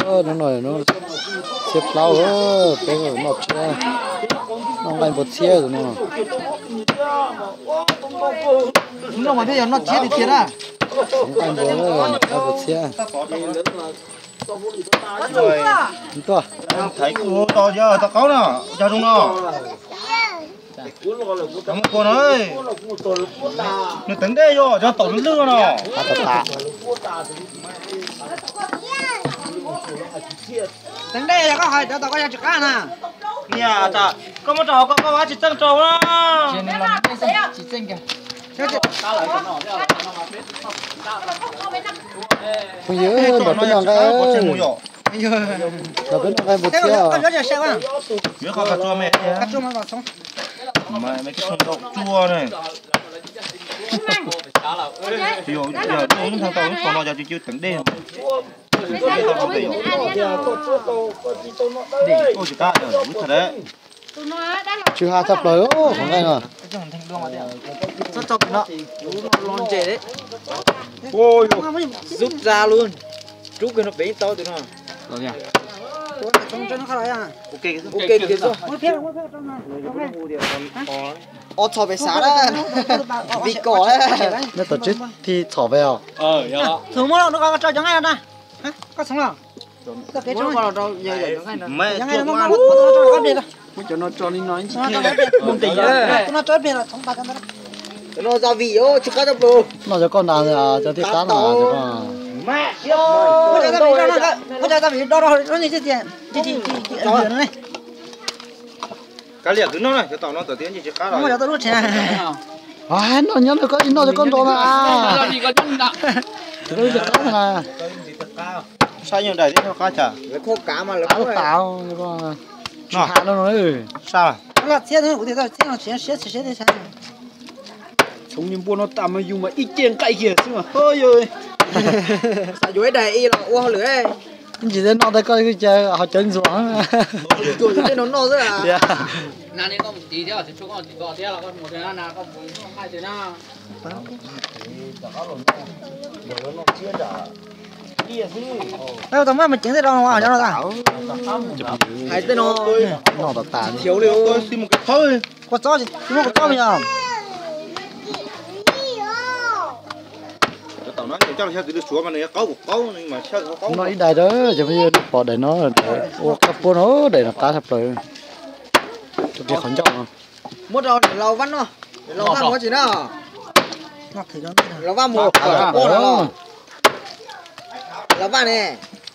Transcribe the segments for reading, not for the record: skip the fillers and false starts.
nó nổi nó xếp lao cái nó chưa nó ngay một xe rồi nó nó mà bây giờ nó chết thì chết à anh bố nó một xe to thấy cô to chưa to cáu nào cho đúng không cảm ơn cô ơi nó tính đây rồi cho tổ nó lừa nào tạ tính đây là có hỏi cho tao có chụp cá nè nhà ta có một trò có quá chỉ chân trâu đó chỉ chân kìa không nhớ nó bên nào cái nó bên nào cái một xe nhớ không cà chua mẹ cắt chua mà vào xong mấy cái sườn đậu chua này giờ uống thằng tàu còn nó giờ chưa tính đi để cô chỉ ta rồi thật đấy chưa hai thập lời không ngay mà rất chọc nó lon chè đấy ôi rút ra luôn rút cái nó bể to tụi nó rồi nha trong nó khá là ok kìa rồi ô thò về xá đó bị cỏ đấy nó tổ chức thì thỏ về à thường mua nó có cho chẳng ai đâu nè có sống nào cái chỗ nào đâu giờ mẹ nó cho nó cho đi nói không tỉnh nó cho biết là không ta cái nó gia vị ô chụp cá đâu nó cho con nào cho thiết cá nào cho con mẹ có cho gia vị đâu nó như thế tiền chị này cá liệt cứ nó này cái tàu nó tự tiến chỉ cá rồi không bao giờ tôi nuốt chè nó nhớ nó có nó cho con đồ mà tôi được cá mà sao nhiều đầy thế cho cá chả lấy khô cá mà lấy cá tao con nó hạ nó nói sao nó xe thôi thì tao xe thế sao chúng nhìn buôn nó tạm mà dùng mà ít tiền cậy kìa chứ mà ôi ơi sao dưới đây y là ô lưỡi chỉ đến nó đây coi cái chơi họ chân xuống tuổi cái nó rất là nãy nên có một tí chứ chú con chỉ có thế là con một thế nào có bốn hai thế nào đâu tao mới chỉnh thế đâu mà cho nó ta hai tên nó tàn thiếu liều tôi xin một cái thôi có chó gì nó có chó bây giờ tàu nó chắc là theo từ xuống mà này câu một câu nhưng mà sao nó câu nó ít đây đó chứ bây giờ bỏ để nó ô cặp buôn nó để nó cá thập rồi cho việc khẩn trọng không một rồi để lau văn nó để lau văn có gì nữa ngọt thì nó lau văn một con nó lau văn này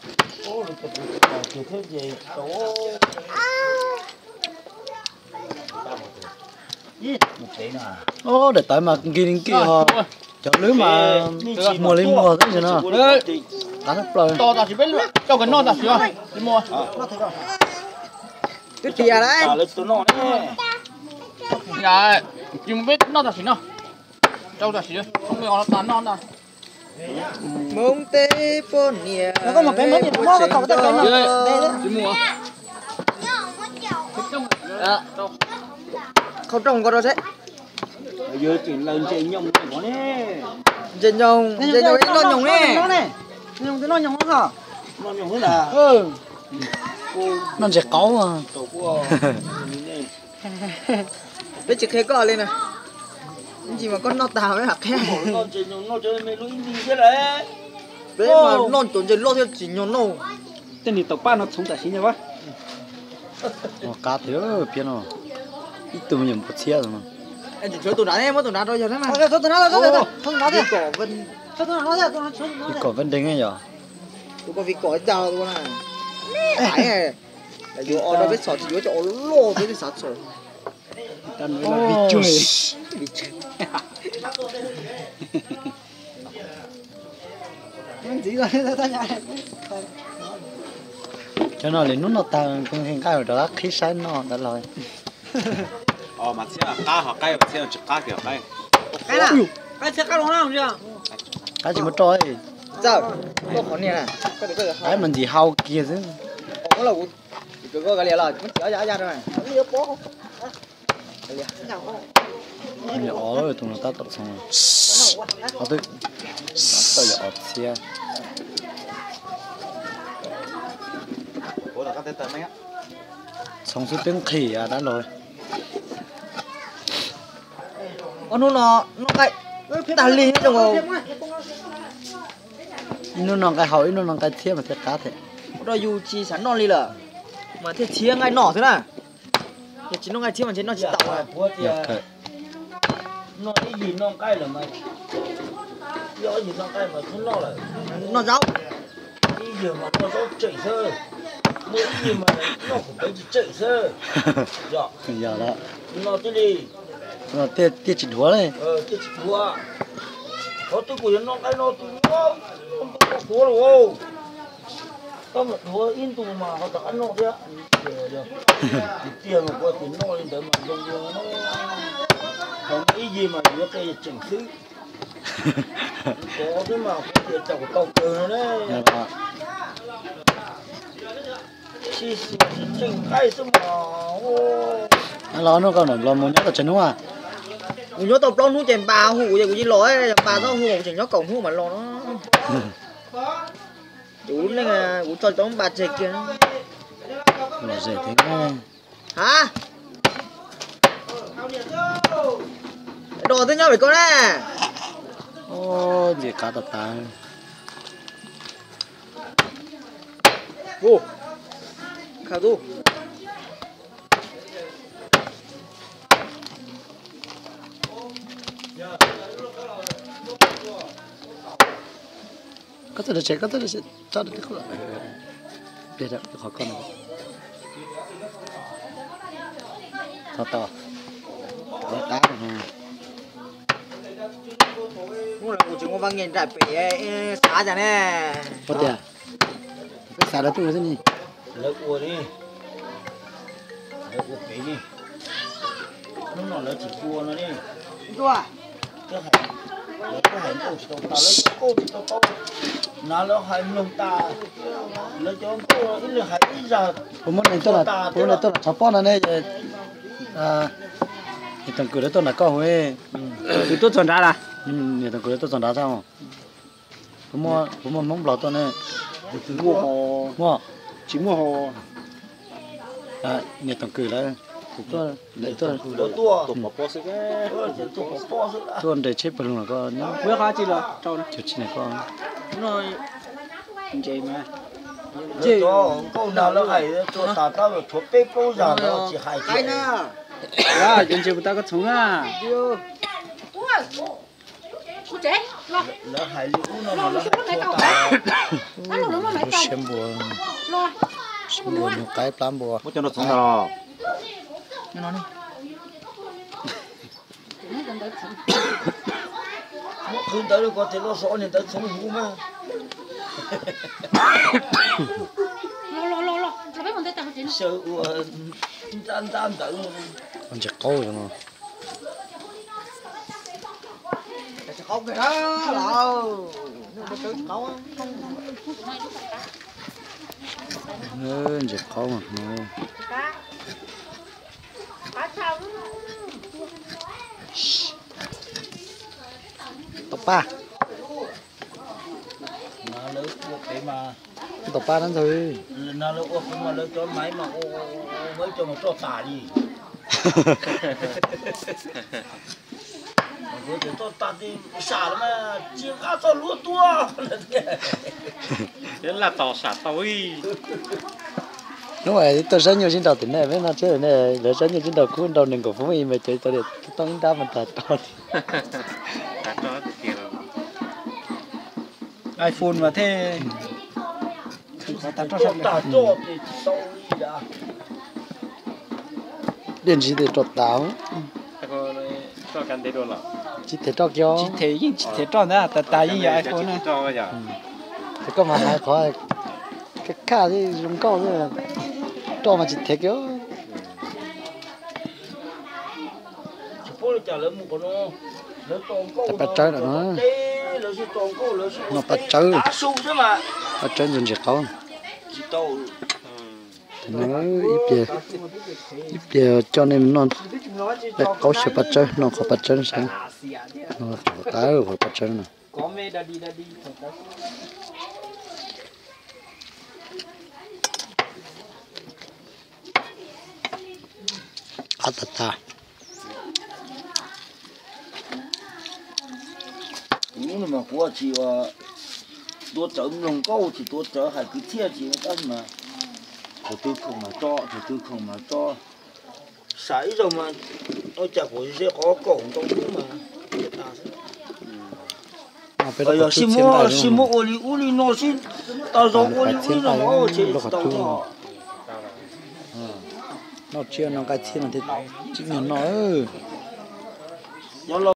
ô để tới mà kia cho lưới mà mùa lên mùa thế nào cá thập rồi to ta chỉ biết cho cái non ta chưa đi mua cái kia đấy dạ chỉ biết non ta chỉ nào cho ta chỉ không biết nó tán non ta mông tê pôn nia nó có một cái mông gì đó nó có cái nó đây đấy đi mua không trồng có đâu thế giờ chuyển lần chạy nhông nó nè trên nhông nó nhông nè nhông cái nó nhông nó hả nó nhông thế là nó sẽ có mà đấy chỉ khé cọ lên này chỉ mà con nó tàu đấy hả cái nó chơi mày lũi gì thế đấy đấy mà non chuẩn chỉ lo theo chỉ nhon nó tên này tàu ba nó sống tại xí nhau quá cá thiếu piano ít tụi mình một xe rồi mà em chỉ chơi tụi nó em tụi nó rồi giờ thế mà thôi tụi nó đi cỏ vân thôi tụi nó đi cỏ vân đình ấy nhở tụi có vì cỏ chào tụi này phải này là dù ở đâu biết sọt chỉ cho lô biết sọt sọt tân với là vịt chui mình chỉ rồi ta nhảy cho nó lên nó tăng công hình cái đó khí sáng nó đã rồi mà xe cá họ cây mà xe chụp cá kiểu cây cái nào cái xe cá nó chưa cái gì mà trôi giờ có khó nè cái mình gì hao kia chứ có là cái liền là mình chở ra rồi này nhỏ rồi tụi nó ta tập xong rồi tôi nhỏ xe cái tên tờ mấy á xong số tiếng khỉ à đã rồi nó cái ta li hết rồi nó cái hỏi nó cái thiết mà thiết cá thế rồi dù chi sẵn non li là mà thiết chia ngay nỏ thế nào thì chỉ nó ngay chia mà chỉ nó chỉ tàu à nó cái gì nó cái là mày rõ gì nó cái mà không lo là nó rau cái gì mà nó rau chạy sơ mỗi gì mà nó cũng phải chạy sơ rõ giờ đó nó cái gì nó tiết chỉ đúa đấy tiết chỉ đúa có tôi của nó cái nó tôi không có đúa đâu không là đúa in tù mà họ ta ăn nó thế được tiền mà có tiền nó lên tới mà dùng nó không cái gì mà nó cái chỉnh sứ có thế mà có tiền chồng tàu cờ đấy chỉ chỉnh cái số mà nó còn là một nhát là chân đúng không nhớ tàu plon hú chèn bà hú vậy cũng như lỗi bà nó hú chèn nhớ cổng hú mà lo nó đủ nên là đủ cho tóm bà chèn kia là dễ thế nghe hả đồ tới nhau phải con nè ô gì cá tạt ta ô khá tu có thể là chết cho được không để được khỏi con này to đá muốn là một chúng vang nhìn đại bể xá ra nè có tiền cái xả đó tôi thế này lấy cua đi lấy cua bể đi nó lấy chỉ cua nó đi cua cái hành câu chỉ tao lấy câu chỉ tao nó lấy hành lông ta lấy cho câu ít là hành ít ra hôm nay tôi là cháu con này thì thằng cười đấy tôi là con huế cứ tốt chọn ra là thì thằng cười đấy tôi chọn đá saoผมmong bảo tôi này mua chỉ mua hồ nhiệt thằng cười đấy tôi tôi để chết bằng là con nhá bữa khác chỉ là trâu chết chi này con nó chị mà chị câu nào nó hay cho ta tao được thuốc bê câu già nó chỉ hay cái nè à dân chơi ta có sống à chưa cô trẻ lo nó hay lũ nó mà nó cái cầu ta ăn luôn nó lại xem bùa lo một cái plan bùa cho nó sống nào nó đi cứ tới nó có thể nó rõ nên tới sống hú mà lo cho biết mình tới tao chuyện sợ tan tự con chặt câu rồi mà không kìa đó đâu nó chơi câu chặt câu mà cá sao tóc ba nó lớn cuộc để mà tóc ba đó thôi nó lớn cuộc mà lớn cho máy mà mới cho một cho tả đi vừa thì tôi ta đi xả lắm mà chiếc cá to lúa tua thế là tàu xả tối đúng rồi tôi rất nhiều trên đầu tỉnh này với nó chơi này là rất nhiều trên đầu cuốn đầu đừng có phóng mà chơi tôi để tôi đá mình tạt to iPhone mà thế tạt cho thì sâu đi đã điện chỉ để trộn táo cho cần để luôn là chỉ thể trộn cho chỉ thể cho nữa ta như vậy iPhone này thì có mà hai khỏi cái cá thì dùng câu nữa cho mà chỉ thể kiểu chỉ bố trả lời một con nó tròn câu bắt chơi nữa nó bắt chơi đá sâu chứ mà bắt chơi dùng chặt câu chỉ tàu nó ít bia cho nên nó để có sự bắt chơi nó có bắt chơi sao nó có cái rồi bắt chơi nữa có mê đã đi cắt ta những mà của chị tôi chở nông câu thì tôi chở hai cái thiết gì đó mà tôi không mà cho sấy rồi mà nó chả có sẽ có cổng trong đó mà bây giờ xin mua uli nó xin tao rồi uli nó mua chỉ tao nó chia nó cái thiên là thế chỉ nhận nó